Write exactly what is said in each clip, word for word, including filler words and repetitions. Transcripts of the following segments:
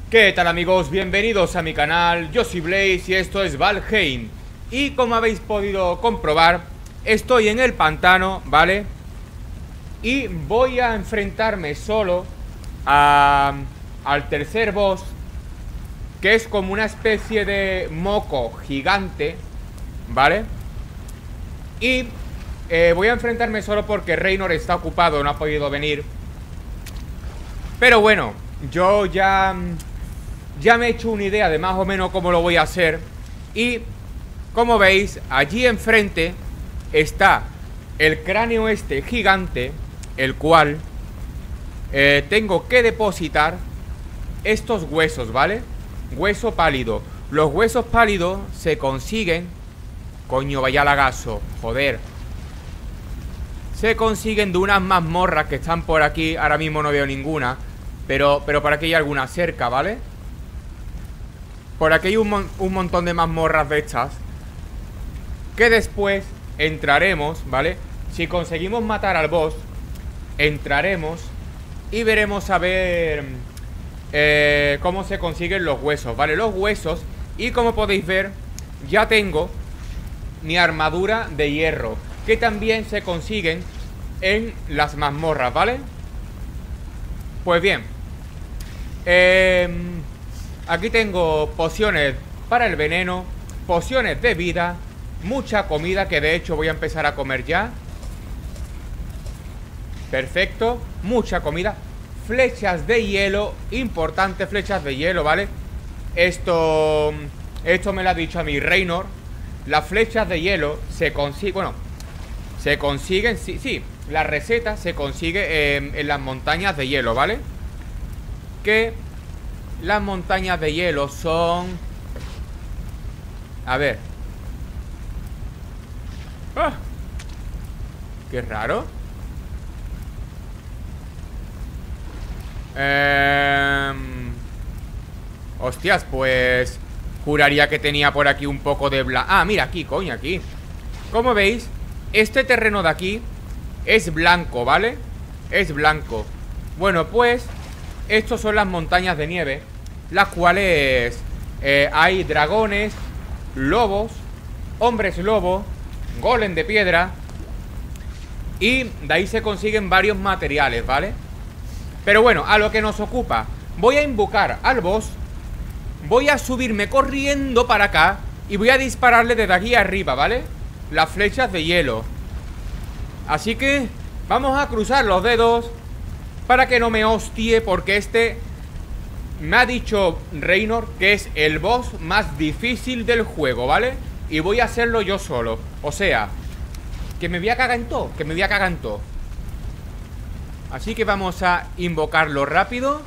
¿Qué tal, amigos? Bienvenidos a mi canal, yo soy Blaze y esto es Valheim. Y como habéis podido comprobar, estoy en el pantano, ¿vale? Y voy a enfrentarme solo a, al tercer boss, que es como una especie de moco gigante, ¿vale? Y eh, voy a enfrentarme solo porque Reynor está ocupado, no ha podido venir. Pero bueno, yo ya... Ya me he hecho una idea de más o menos cómo lo voy a hacer. Y como veis, allí enfrente está el cráneo este gigante, el cual eh, tengo que depositar estos huesos, ¿vale? Hueso pálido. Los huesos pálidos se consiguen... Coño, vaya lagazo, joder. Se consiguen de unas mazmorras que están por aquí. Ahora mismo no veo ninguna, Pero, pero por aquí hay alguna cerca, ¿vale? Por aquí hay un, mon un montón de mazmorras de estas, que después entraremos, ¿vale? Si conseguimos matar al boss, entraremos y veremos a ver eh, cómo se consiguen los huesos, ¿vale? Los huesos. Y como podéis ver, ya tengo mi armadura de hierro, que también se consiguen en las mazmorras, ¿vale? Pues bien, eh... aquí tengo pociones para el veneno, pociones de vida, mucha comida, que de hecho voy a empezar a comer ya. Perfecto, mucha comida. Flechas de hielo, importante, flechas de hielo, ¿vale? Esto, esto me lo ha dicho a mi Reynor. Las flechas de hielo se consiguen, bueno, se consiguen, sí, sí, la receta se consigue en, en las montañas de hielo, ¿vale? Que... las montañas de hielo son... A ver. ¡Ah! Qué raro. Eh... Hostias, pues... juraría que tenía por aquí un poco de bla... Ah, mira, aquí, coño, aquí. Como veis, este terreno de aquí es blanco, ¿vale? Es blanco. Bueno, pues... estos son las montañas de nieve, las cuales eh, hay dragones, lobos, hombres lobo, golem de piedra. Y de ahí se consiguen varios materiales, ¿vale? Pero bueno, a lo que nos ocupa. Voy a invocar al boss. Voy a subirme corriendo para acá y voy a dispararle desde aquí arriba, ¿vale? Las flechas de hielo. Así que vamos a cruzar los dedos para que no me hostie, porque este me ha dicho Reynor que es el boss más difícil del juego, ¿vale? Y voy a hacerlo yo solo. O sea, que me voy a cagar en todo, que me voy a cagar en todo. Así que vamos a invocarlo rápido.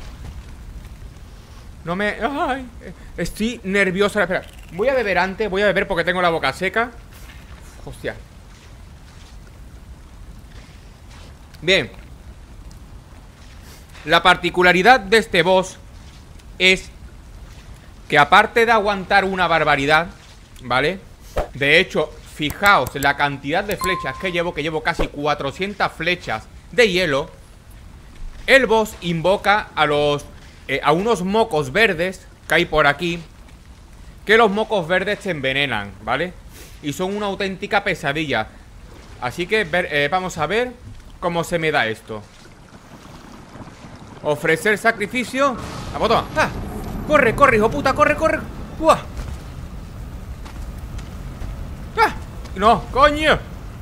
No me... ¡Ay! Estoy nervioso. Espera, voy a beber antes, voy a beber porque tengo la boca seca. Hostia. Bien. La particularidad de este boss es que, aparte de aguantar una barbaridad, ¿vale? De hecho, fijaos la cantidad de flechas que llevo, que llevo casi cuatrocientas flechas de hielo. El boss invoca a los eh, a unos mocos verdes que hay por aquí, que los mocos verdes te envenenan, ¿vale? Y son una auténtica pesadilla. Así que ver, eh, vamos a ver cómo se me da esto. Ofrecer sacrificio. A botón. ¡Ah! Corre, corre, hijo puta, corre, corre. ¡Uah! ¡Ah! No, coño.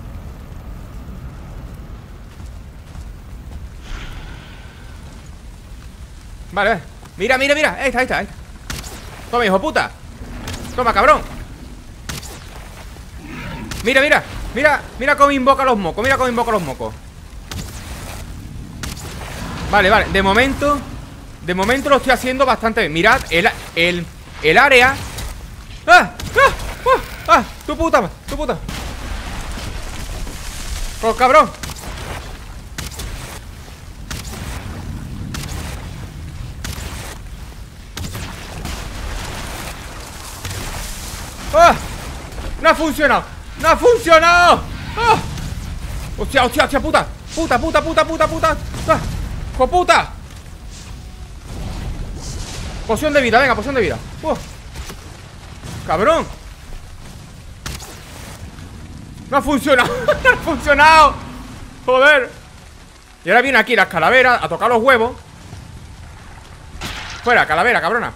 Vale, vale. Mira, mira, mira. Ahí está, ahí está, ahí está. Toma, hijo puta. Toma, cabrón. Mira, mira. Mira, mira cómo invoca los mocos. Mira cómo invoca los mocos. Vale, vale, de momento De momento lo estoy haciendo bastante bien. Mirad, el, el, el área. ¡Ah! ¡Ah! ¡Ah! ¡Ah! ¡Tu puta! ¡Tu puta! ¡Pues cabrón! ¡Ah! ¡No ha funcionado! ¡No ha funcionado! ¡Ah! ¡Hostia, hostia, hostia, puta! ¡Puta, puta, puta, puta, puta! ¡Ah! ¡Hijo puta! Poción de vida, venga, poción de vida. uh. Cabrón. No ha funcionado. No ha funcionado. Joder. Y ahora viene aquí las calaveras a tocar los huevos. Fuera, calavera, cabrona.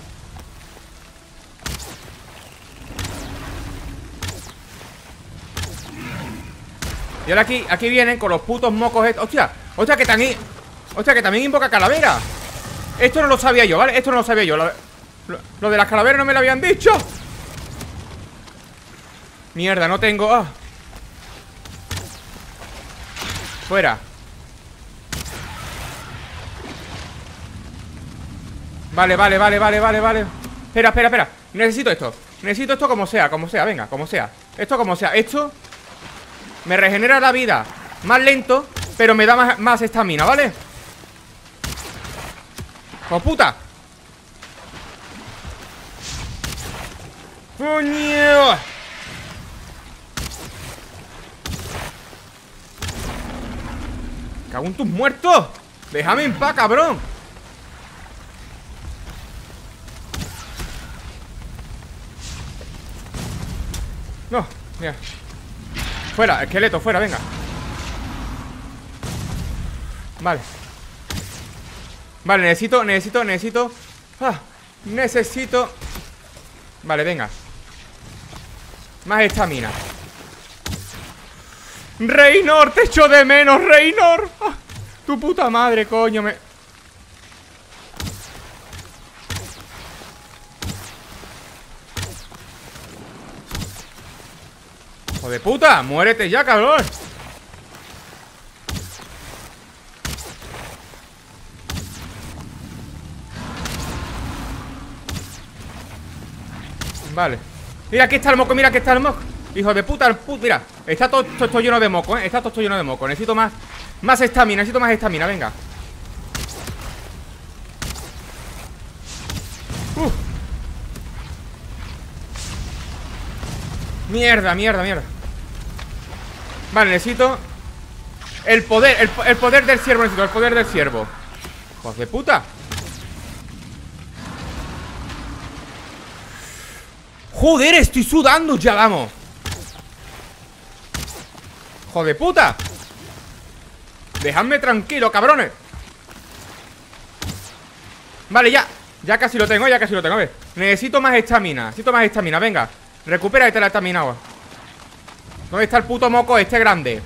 Y ahora aquí, aquí vienen con los putos mocos estos. Hostia, hostia que también Hostia que también invoca calavera. Esto no lo sabía yo, ¿vale? Esto no lo sabía yo. Lo, lo, lo de las calaveras no me lo habían dicho. Mierda, no tengo. ah. Fuera. Vale, vale, vale, vale, vale, vale. Espera, espera, espera. Necesito esto. Necesito esto como sea, como sea, venga, como sea. Esto como sea. Esto me regenera la vida más lento, pero me da más, más estamina, ¿vale? ¡Oh, puta! ¡Coño! ¡Cago en tus muertos! ¡Déjame en paz, cabrón! No, mira. Fuera, esqueleto, fuera, venga. Vale. Vale, necesito, necesito, necesito ah, necesito. Vale, venga. Más estamina. Reynor, te echo de menos, Reynor. ah, Tu puta madre, coño, me... ¡Hijo de puta! ¡Muérete ya, cabrón! Vale. Mira, aquí está el moco, mira, aquí está el moco. Hijo de puta, el puto, mira. Está todo, todo esto lleno de moco, ¿eh? Está todo esto lleno de moco. Necesito más, más estamina, necesito más estamina, venga. Uh. Mierda, mierda, mierda. Vale, necesito el poder, el, el poder del ciervo, necesito el poder del ciervo. Hijos de puta. Joder, estoy sudando ya, vamos. Hijo de puta. Dejadme tranquilo, cabrones. Vale, ya. Ya casi lo tengo, ya casi lo tengo. A ver, necesito más estamina, necesito más estamina, venga. Recupera esta la estamina ahora. ¿Dónde está el puto moco este grande?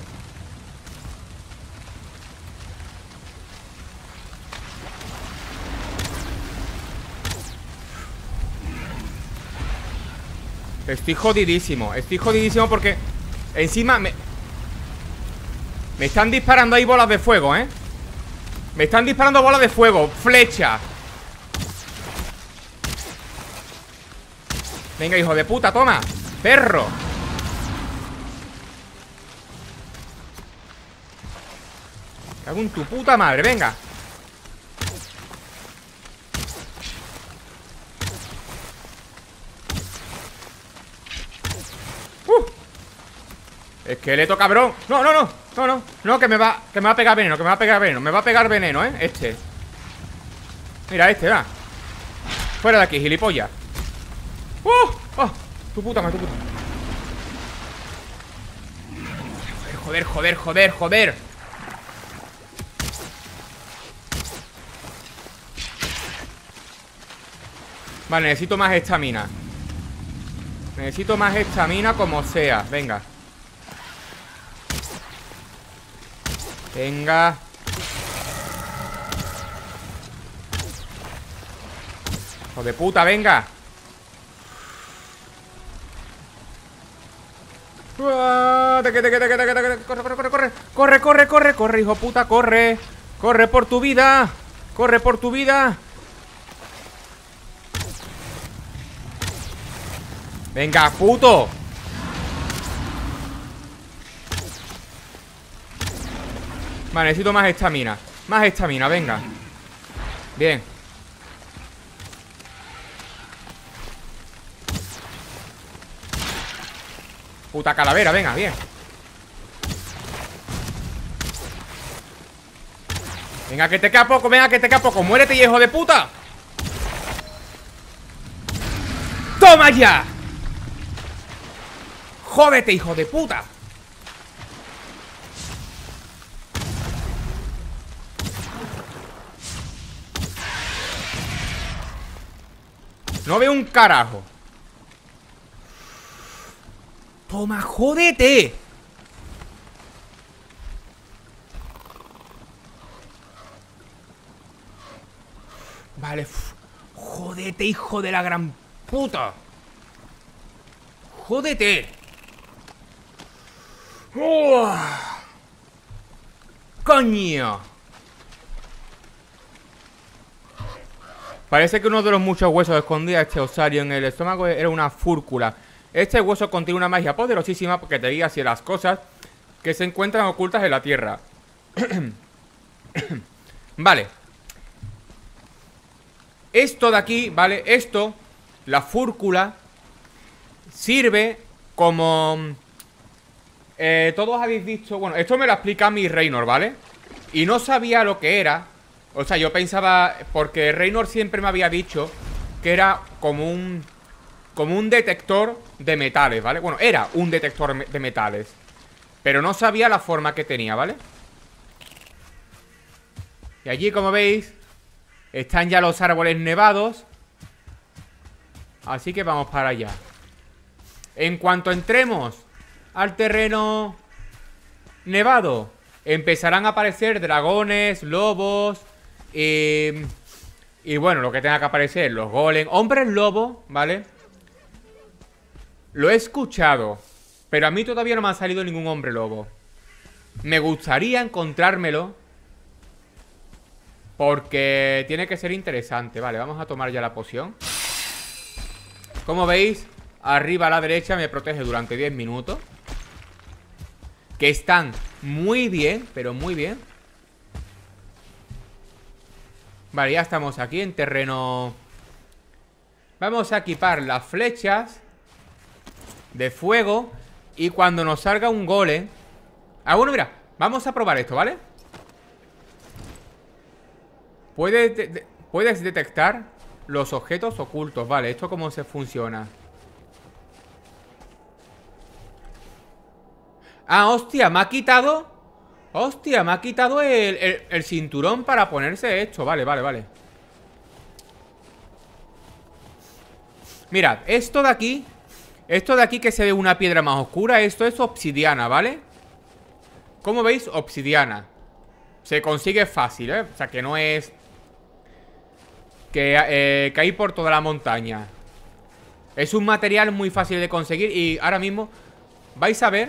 Estoy jodidísimo. Estoy jodidísimo porque encima me... Me están disparando ahí bolas de fuego, ¿eh? Me están disparando bolas de fuego. Flecha. Venga, hijo de puta, toma. Perro. Cago en tu puta madre, venga. Uh. Esqueleto, cabrón. No, no, no, no, no. No, que me va, que me va a pegar veneno, que me va a pegar veneno. Me va a pegar veneno, eh, este. Mira, este, va. Fuera de aquí, gilipollas. ¡Uh! ¡Oh! Tu puta madre, tu puta. Joder, joder, joder, joder. Vale, necesito más estamina. Necesito más estamina como sea. Venga. Venga. Hijo de puta, venga. Corre, corre, corre, corre. Corre, corre, corre, corre, hijo puta, corre. Corre por tu vida. Corre por tu vida. Venga, puto. Vale, necesito más estamina. Más estamina, venga. Bien. Puta calavera, venga, bien. Venga, que te queda poco, venga, que te queda poco. Muérete, hijo de puta. ¡Toma ya! ¡Jódete, hijo de puta! No veo un carajo. ¡Toma, jódete! Vale, jódete, hijo de la gran puta. Jódete. ¡Oh! ¡Coño! Parece que uno de los muchos huesos escondía este osario en el estómago era una fúrcula. Este hueso contiene una magia poderosísima que te guía hacia las cosas que se encuentran ocultas en la tierra. Vale. Esto de aquí, ¿vale? Esto, la fúrcula, sirve como... Eh, todos habéis visto... Bueno, esto me lo explica mi Reynor, ¿vale? Y no sabía lo que era. O sea, yo pensaba... Porque Reynor siempre me había dicho que era como un... Como un detector de metales, ¿vale? Bueno, era un detector de metales. Pero no sabía la forma que tenía, ¿vale? Y allí, como veis, están ya los árboles nevados. Así que vamos para allá. En cuanto entremos al terreno nevado, empezarán a aparecer dragones, lobos y, y bueno, lo que tenga que aparecer, los golems, hombres lobo, ¿vale? Lo he escuchado, pero a mí todavía no me ha salido ningún hombre lobo. Me gustaría encontrármelo, porque tiene que ser interesante. Vale, vamos a tomar ya la poción. Como veis, arriba a la derecha me protege durante diez minutos. Que están muy bien, pero muy bien. Vale, ya estamos aquí en terreno. Vamos a equipar las flechas de fuego. Y cuando nos salga un golem. Ah, bueno, mira, vamos a probar esto, ¿vale? Puedes, de de puedes detectar los objetos ocultos. Vale, ¿esto cómo se funciona? Ah, hostia, me ha quitado. Hostia, me ha quitado el, el, el cinturón para ponerse esto. Vale, vale, vale. Mirad, esto de aquí. Esto de aquí que se ve una piedra más oscura. Esto es obsidiana, ¿vale? Como veis, obsidiana. Se consigue fácil, ¿eh? O sea, que no es que, eh, que hay por toda la montaña. Es un material muy fácil de conseguir. Y ahora mismo vais a ver.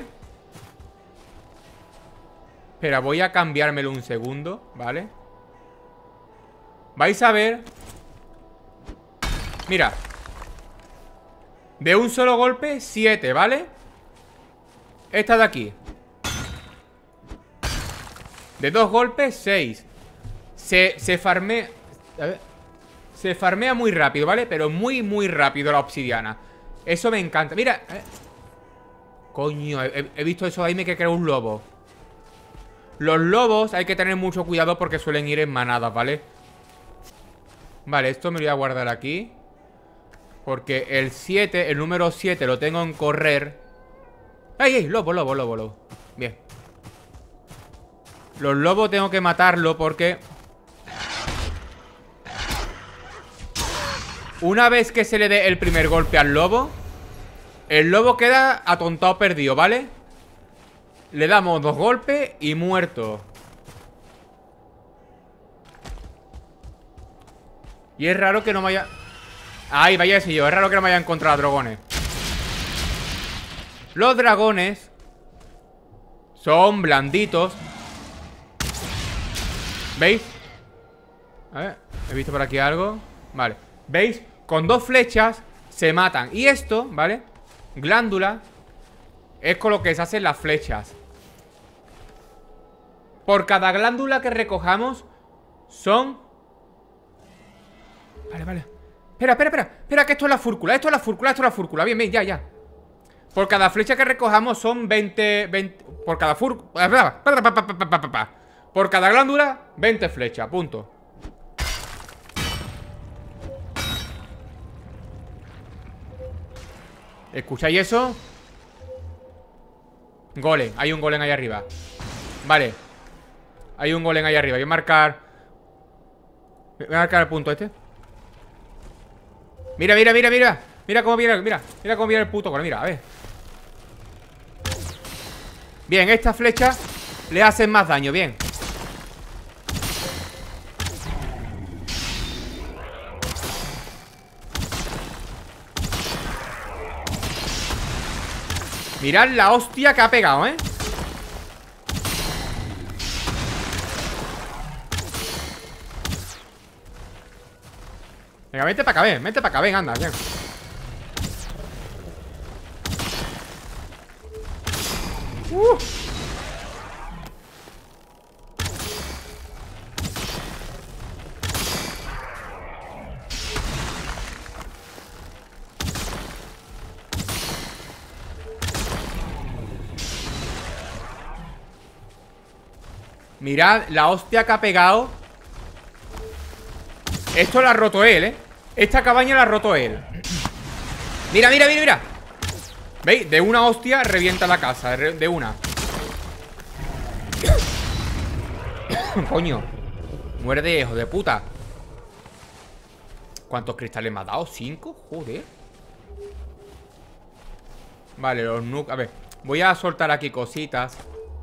Espera, voy a cambiármelo un segundo, ¿vale? Vais a ver. Mira. De un solo golpe, siete, ¿vale? Esta de aquí. De dos golpes, seis. Se, se farmea. A ver. Se farmea muy rápido, ¿vale? Pero muy, muy rápido la obsidiana. Eso me encanta. Mira. Eh. Coño, he, he visto eso de ahí, me que creo un lobo. Los lobos hay que tener mucho cuidado porque suelen ir en manadas, ¿vale? Vale, esto me lo voy a guardar aquí. Porque el siete, el número siete lo tengo en correr. ¡Ay, ay! Lobo, lobo, lobo, lobo. Bien. Los lobos tengo que matarlo porque una vez que se le dé el primer golpe al lobo, el lobo queda atontado, perdido, ¿vale? Le damos dos golpes y muerto. Y es raro que no me haya... Ay, vaya ese yo, es raro que no me haya encontrado dragones. Los dragones son blanditos. ¿Veis? A ver, he visto por aquí algo. Vale, ¿veis? Con dos flechas se matan. Y esto, ¿vale? Glándula es con lo que se hacen las flechas. Por cada glándula que recojamos son... Vale, vale. Espera, espera, espera. Espera, que esto es la fúrcula. Esto es la fúrcula, esto es la fúrcula. Bien, bien, ya, ya. Por cada flecha que recojamos son veinte... veinte por cada fúrcula... Por cada glándula, veinte flechas, punto. ¿Escucháis eso? Golem, hay un golem ahí arriba. Vale. Hay un golem ahí arriba, voy a marcar. Voy a marcar el punto este. Mira, mira, mira, mira. Mira cómo viene, mira, mira cómo viene el puto golem, mira, a ver. Bien, esta flecha le hacen más daño, bien. Mirad la hostia que ha pegado, ¿eh? Venga, vete para acá, ven, vete para acá, ven, anda, bien. Uh. Mirad la hostia que ha pegado. Esto lo ha roto él, ¿eh? Esta cabaña la ha roto él. Mira, mira, mira, mira. ¿Veis? De una hostia revienta la casa. De una. Coño. Muerde, hijo de puta. ¿Cuántos cristales me ha dado? ¿Cinco? Joder. Vale, los nuke. A ver, voy a soltar aquí cositas.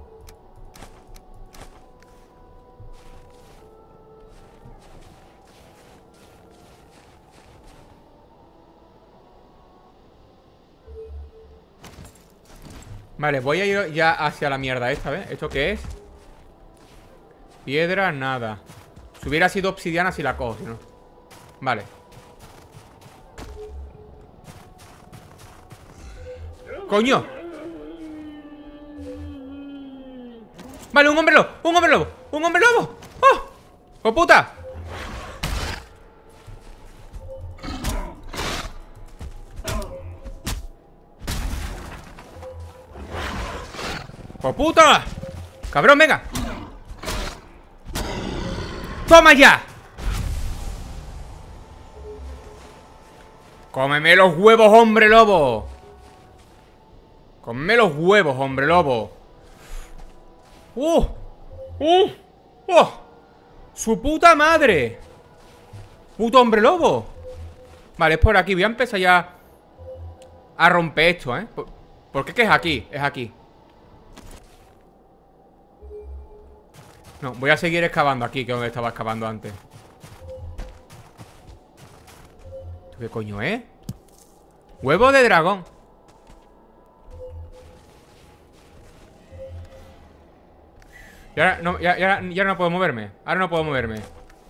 Vale, voy a ir ya hacia la mierda esta, ¿ves? ¿Esto qué es? Piedra, nada. Si hubiera sido obsidiana, si la cojo, si no. Vale. ¡Coño! Vale, un hombre lobo, un hombre lobo, un hombre lobo. ¡Oh! ¡Oh, puta! ¡Oh, puta! ¡Cabrón, venga! ¡Toma ya! ¡Cómeme los huevos, hombre lobo! ¡Cómeme los huevos, hombre lobo! ¡Uh! ¡Uh! ¡Uh! ¡Su puta madre! ¡Puto hombre lobo! Vale, es por aquí. Voy a empezar ya a romper esto, ¿eh? ¿Por, ¿por qué que es aquí? Es aquí. No, voy a seguir excavando aquí, que es donde estaba excavando antes. ¿Esto qué coño es? Huevo de dragón. Y ahora no, ya, ya, ya no puedo moverme. Ahora no puedo moverme.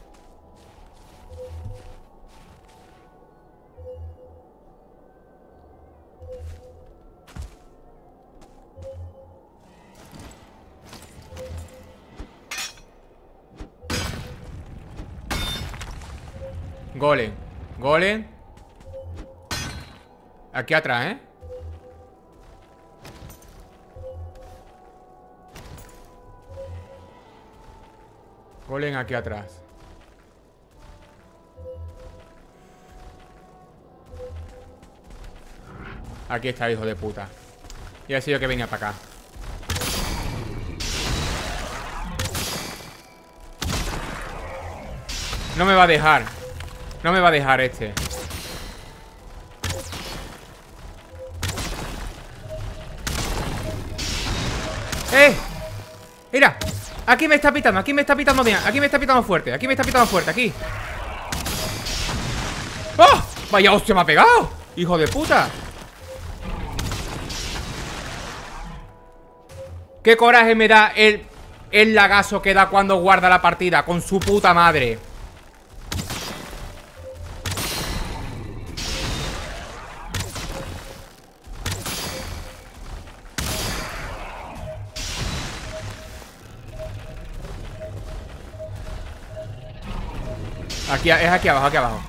Golem. Golem. Aquí atrás, ¿eh? Golem aquí atrás. Aquí está, hijo de puta. Y ha sido que venía para acá. No me va a dejar. No me va a dejar este. ¡Eh! Mira, aquí me está pitando, aquí me está pitando bien. Aquí me está pitando fuerte, aquí me está pitando fuerte, aquí. ¡Oh! Vaya hostia, me ha pegado, hijo de puta. Qué coraje me da el, el lagazo que da cuando guarda la partida. Con su puta madre. Aquí, es aquí abajo, aquí abajo.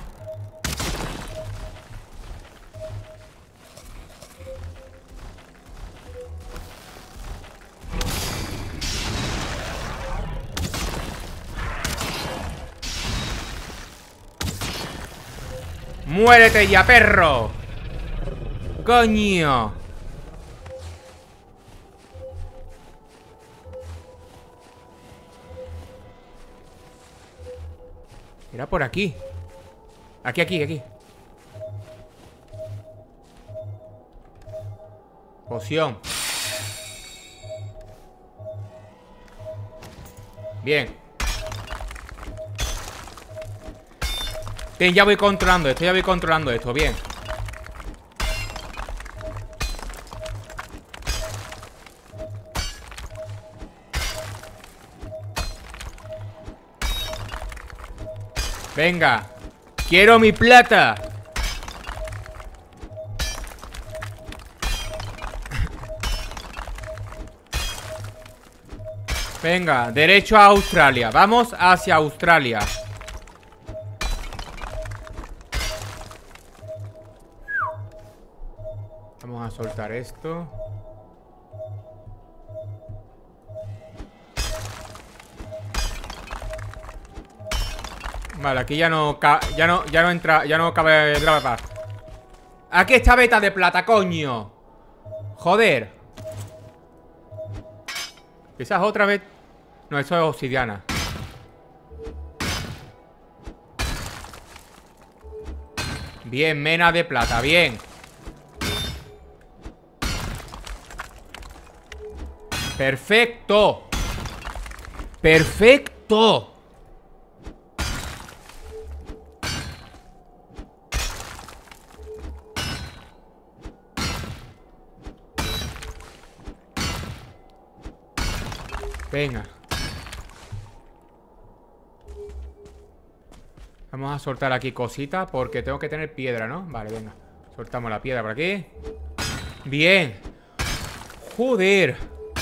¡Muérete ya, perro! ¡Coño! Era por aquí. Aquí, aquí, aquí. Poción. Bien. Bien, ya voy controlando esto, ya voy controlando esto, bien. Venga. Quiero mi plata. Venga, derecho a Australia. Vamos hacia Australia. Vamos a soltar esto. Vale, aquí ya no ya no ya no entra, ya no cabe grabar. Aquí está beta de plata, coño. Joder. Quizás otra vez. No, eso es obsidiana. Bien, mena de plata, bien. Perfecto. Perfecto. Venga. Vamos a soltar aquí cositas porque tengo que tener piedra, ¿no? Vale, venga. Soltamos la piedra por aquí. Bien. Joder.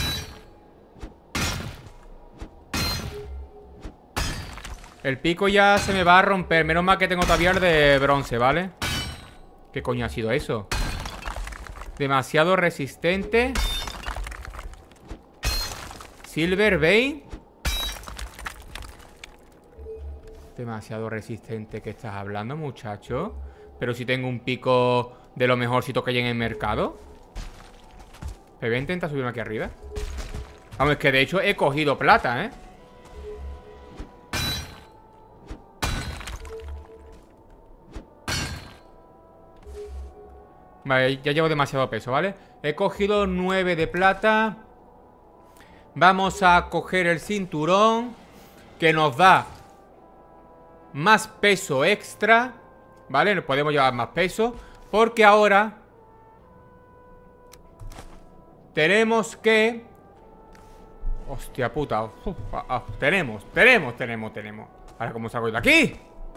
El pico ya se me va a romper. Menos mal que tengo todavía el de bronce, ¿vale? ¿Qué coño ha sido eso? Demasiado resistente. Silver Vein. Demasiado resistente que estás hablando, muchacho. Pero si tengo un pico de lo mejorcito que hay en el mercado. Me voy a intentar subirme aquí arriba. Vamos, es que de hecho he cogido plata, ¿eh? Vale, ya llevo demasiado peso, ¿vale? He cogido nueve de plata. Vamos a coger el cinturón, que nos da más peso extra, ¿vale? Podemos llevar más peso, porque ahora tenemos que... Hostia puta. Uf, ah, ah, tenemos, tenemos, tenemos, tenemos. Ahora, ¿cómo salgo de aquí?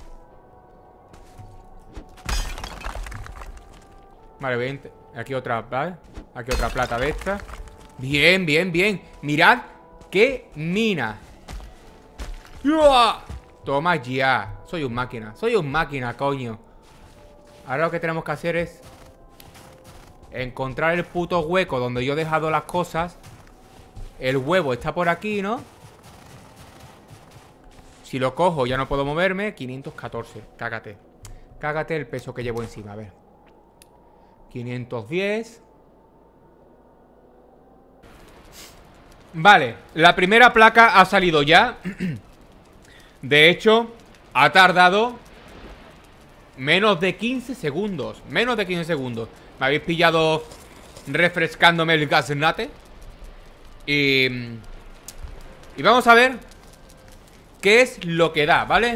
Vale, bien. Aquí otra, ¿vale? Aquí otra plata de esta. Bien, bien, bien. Mirad qué mina. ¡Uah! Toma ya. Soy un máquina. Soy un máquina, coño. Ahora lo que tenemos que hacer es encontrar el puto hueco donde yo he dejado las cosas. El huevo está por aquí, ¿no? Si lo cojo ya no puedo moverme. quinientos catorce. Cágate. Cágate el peso que llevo encima. A ver. quinientos diez. Vale, la primera placa ha salido ya. De hecho, ha tardado menos de quince segundos. Menos de quince segundos. Me habéis pillado refrescándome el gaznate. Y... Y vamos a ver qué es lo que da, ¿vale?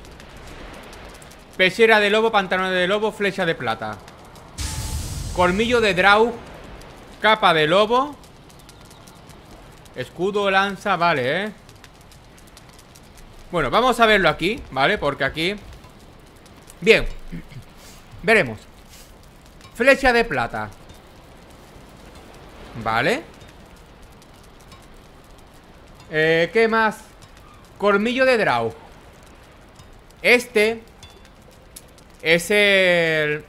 Pechera de lobo, pantalones de lobo, flecha de plata. Colmillo de Draug, capa de lobo, escudo, lanza, vale, ¿eh? Bueno, vamos a verlo aquí, ¿vale? Porque aquí... Bien. Veremos. Flecha de plata. Vale. Eh, ¿qué más? Colmillo de Draug. Este es el...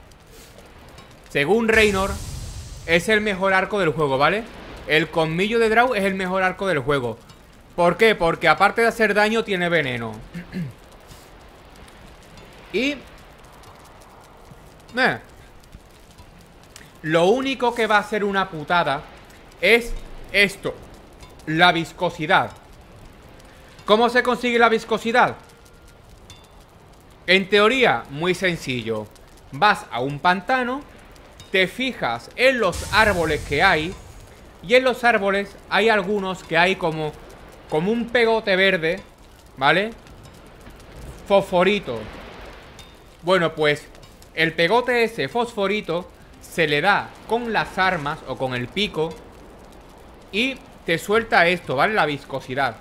Según Reynor, es el mejor arco del juego, ¿vale? El colmillo de Draug es el mejor arco del juego. ¿Por qué? Porque aparte de hacer daño, tiene veneno. Y... Eh. Lo único que va a ser una putada es esto, la viscosidad. ¿Cómo se consigue la viscosidad? En teoría, muy sencillo. Vas a un pantano, te fijas en los árboles que hay, y en los árboles hay algunos que hay como, como un pegote verde, ¿vale? Fosforito. Bueno, pues el pegote ese fosforito se le da con las armas o con el pico y te suelta esto, ¿vale? La viscosidad.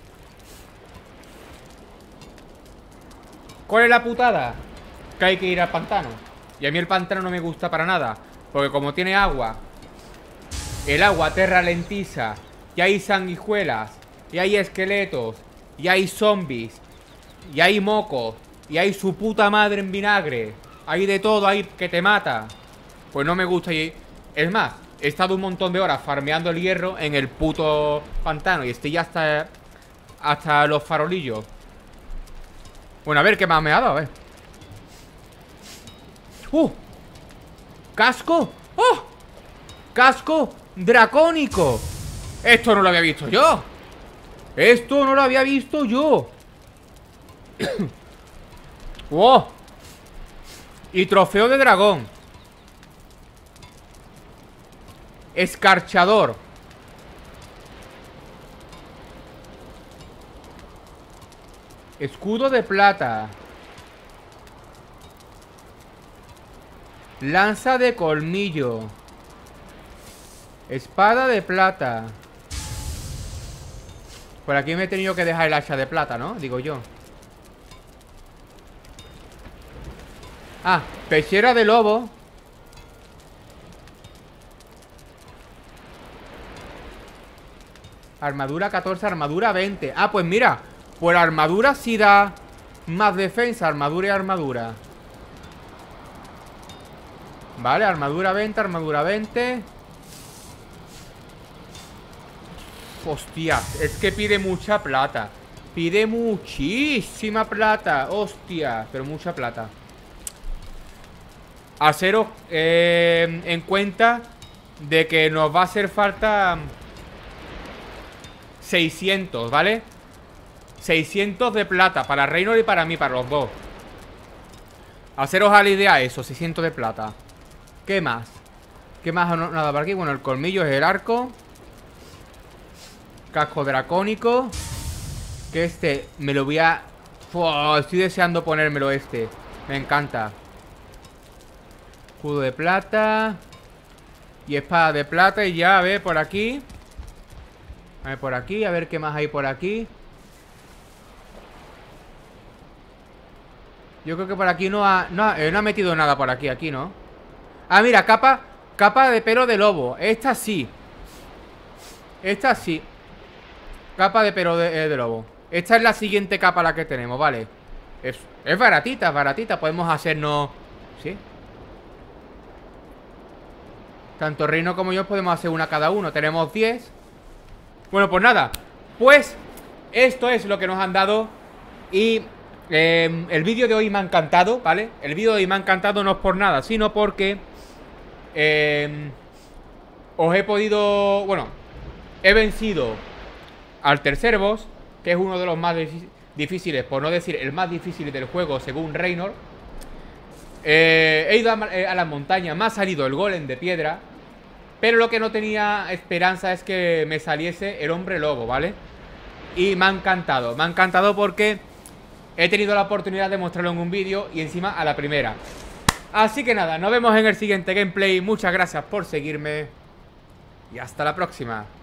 ¿Cuál es la putada? Que hay que ir al pantano. Y a mí el pantano no me gusta para nada, porque como tiene agua, el agua te ralentiza, y hay sanguijuelas, y hay esqueletos, y hay zombies, y hay mocos, y hay su puta madre en vinagre. Hay de todo ahí que te mata. Pues no me gusta. Y es más, he estado un montón de horas farmeando el hierro en el puto pantano y estoy ya hasta, hasta los farolillos. Bueno, a ver qué más me ha dado, a ver. ¡Uh! ¡Casco! ¡Oh! ¡Casco dracónico! Esto no lo había visto yo. Esto no lo había visto yo. ¡Wow! Y trofeo de dragón. Escarchador. Escudo de plata. Lanza de colmillo. Espada de plata. Por aquí me he tenido que dejar el hacha de plata, ¿no? Digo yo. Ah, pechera de lobo. Armadura catorce, armadura veinte. Ah, pues mira, pues la armadura sí da más defensa, armadura y armadura. Vale, armadura veinte, armadura veinte. Hostia, es que pide mucha plata. Pide muchísima plata. Hostia, pero mucha plata. Haceros eh, en cuenta de que nos va a hacer falta seiscientos, ¿vale? seiscientos de plata para Reynor y para mí, para los dos. Haceros a la idea eso, seiscientos de plata. ¿Qué más? ¿Qué más? No, nada por aquí. Bueno, el colmillo es el arco. Casco dracónico. Que este me lo voy a... ¡Fua! Estoy deseando ponérmelo este. Me encanta. Escudo de plata. Y espada de plata. Y ya, a ver, por aquí. A ver, por aquí. A ver qué más hay por aquí. Yo creo que por aquí no ha... No ha, eh, no ha metido nada por aquí. Aquí, ¿no? Ah, mira, capa... Capa de pelo de lobo. Esta sí. Esta sí. Capa de pelo de, eh, de lobo. Esta es la siguiente capa la que tenemos, vale. Es, es baratita, es baratita. Podemos hacernos... ¿Sí? Tanto Reino como yo podemos hacer una cada uno. Tenemos diez. Bueno, pues nada. Pues esto es lo que nos han dado. Y eh, el vídeo de hoy me ha encantado, ¿vale? El vídeo de hoy me ha encantado no es por nada, sino porque eh, os he podido... Bueno, he vencido al tercer boss, que es uno de los más difíciles, por no decir el más difícil del juego según Reynor. eh, He ido a, a la montaña, me ha salido el golem de piedra, pero lo que no tenía esperanza es que me saliese el hombre lobo, ¿vale? Y me ha encantado, me ha encantado porque he tenido la oportunidad de mostrarlo en un vídeo y encima a la primera. Así que nada, nos vemos en el siguiente gameplay. Muchas gracias por seguirme y hasta la próxima.